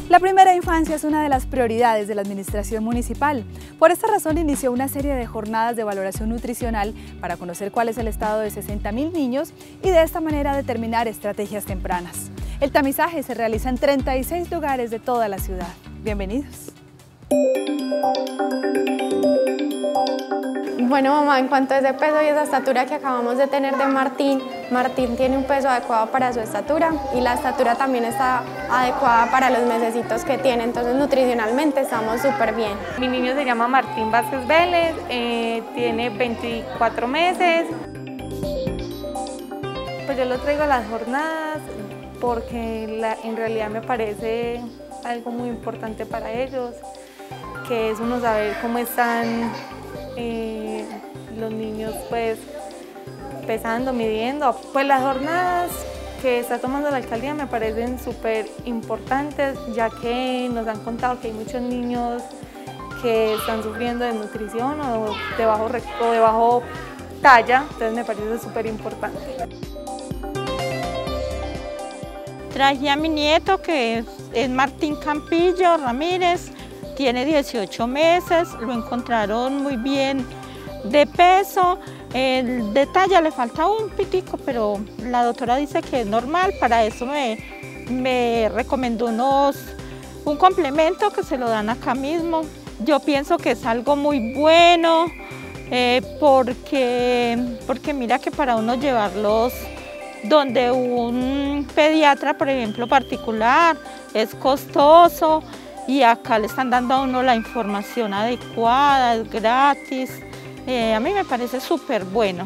La primera infancia es una de las prioridades de la administración municipal. Por esta razón inició una serie de jornadas de valoración nutricional para conocer cuál es el estado de 60.000 niños y de esta manera determinar estrategias tempranas. El tamizaje se realiza en 36 lugares de toda la ciudad. Bienvenidos. Bueno, mamá, en cuanto a ese peso y esa estatura que acabamos de tener de Martín, Martín tiene un peso adecuado para su estatura y la estatura también está adecuada para los mesecitos que tiene, entonces nutricionalmente estamos súper bien. Mi niño se llama Martín Vázquez Vélez, tiene 24 meses. Pues yo lo traigo a las jornadas porque en realidad me parece algo muy importante para ellos, que es uno saber cómo están los niños pues pesando, midiendo. Pues las jornadas que está tomando la alcaldía me parecen súper importantes, ya que nos han contado que hay muchos niños que están sufriendo de nutrición o de bajo talla, entonces me parece súper importante. Traje a mi nieto, que es Martín Campillo Ramírez, tiene 18 meses, lo encontraron muy bien de peso, el de talla le falta un pitico, pero la doctora dice que es normal. Para eso me recomendó un complemento que se lo dan acá mismo. Yo pienso que es algo muy bueno, porque mira que para uno llevarlos donde un pediatra, por ejemplo, particular, es costoso y acá le están dando a uno la información adecuada, es gratis. A mí me parece súper bueno.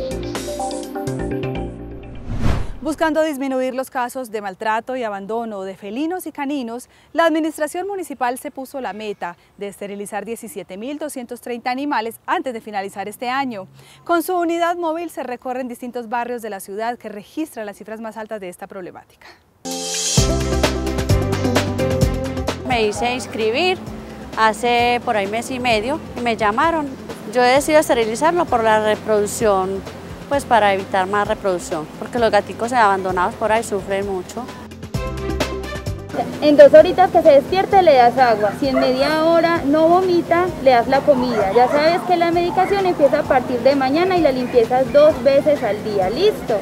Buscando disminuir los casos de maltrato y abandono de felinos y caninos, la administración municipal se puso la meta de esterilizar 17.230 animales antes de finalizar este año. Con su unidad móvil se recorren distintos barrios de la ciudad que registran las cifras más altas de esta problemática. Me hice inscribir hace por ahí mes y medio y me llamaron. Yo he decidido esterilizarlo por la reproducción, pues para evitar más reproducción, porque los gaticos abandonados por ahí sufren mucho. En 2 horitas que se despierte le das agua, si en media hora no vomita le das la comida. Ya sabes que la medicación empieza a partir de mañana y la limpieza 2 veces al día, ¿listo?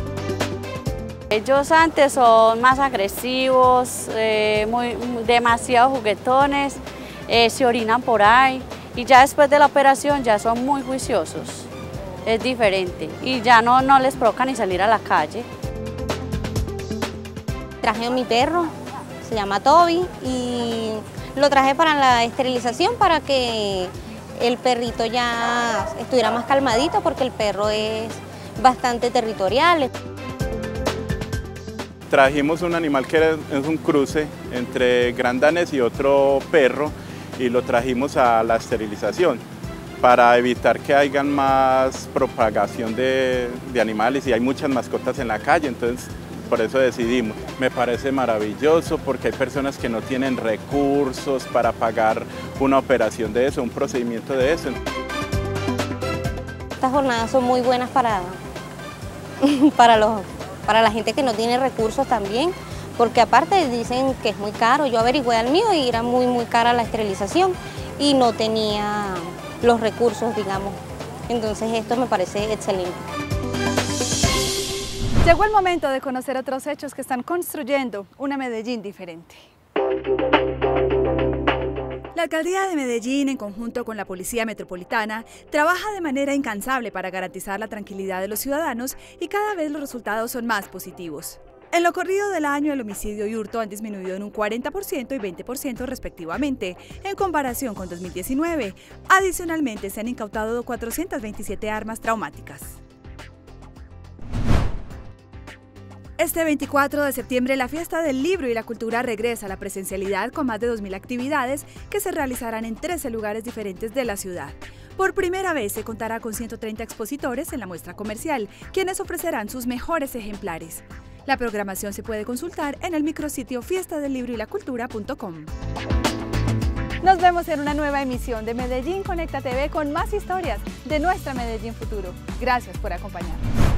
Ellos antes son más agresivos, demasiado juguetones, se orinan por ahí y ya después de la operación ya son muy juiciosos. Es diferente y ya no les provoca ni salir a la calle. Traje a mi perro, se llama Toby, y lo traje para la esterilización para que el perrito ya estuviera más calmadito porque el perro es bastante territorial. Trajimos un animal que es un cruce entre gran danés y otro perro y lo trajimos a la esterilización para evitar que haya más propagación de animales y hay muchas mascotas en la calle, entonces por eso decidimos. Me parece maravilloso porque hay personas que no tienen recursos para pagar una operación de eso, un procedimiento de eso. Estas jornadas son muy buenas para la gente que no tiene recursos también, porque aparte dicen que es muy caro. Yo averigüé al mío y era muy cara la esterilización y no tenía los recursos, digamos. Entonces esto me parece excelente. Llegó el momento de conocer otros hechos que están construyendo una Medellín diferente. La Alcaldía de Medellín, en conjunto con la Policía Metropolitana, trabaja de manera incansable para garantizar la tranquilidad de los ciudadanos y cada vez los resultados son más positivos. En lo corrido del año, el homicidio y hurto han disminuido en un 40% y 20% respectivamente, en comparación con 2019. Adicionalmente, se han incautado 427 armas traumáticas. Este 24 de septiembre, la Fiesta del Libro y la Cultura regresa a la presencialidad con más de 2.000 actividades que se realizarán en 13 lugares diferentes de la ciudad. Por primera vez se contará con 130 expositores en la muestra comercial, quienes ofrecerán sus mejores ejemplares. La programación se puede consultar en el micrositio fiestadelibroylacultura.com. Nos vemos en una nueva emisión de Medellín Conecta TV con más historias de nuestra Medellín futuro. Gracias por acompañarnos.